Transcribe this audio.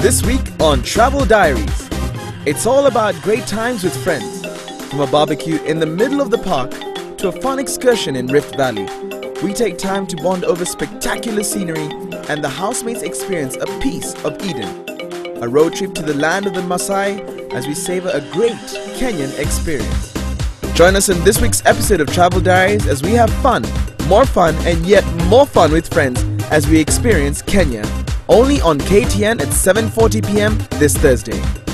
This week on Travel Diaries, it's all about great times with friends. From a barbecue in the middle of the park to a fun excursion in Rift Valley, we take time to bond over spectacular scenery and the housemates experience a piece of Eden. A road trip to the land of the Maasai as we savor a great Kenyan experience. Join us in this week's episode of Travel Diaries as we have fun, and yet more fun with friends as we experience Kenya. Only on KTN at 7:40 p.m. this Thursday.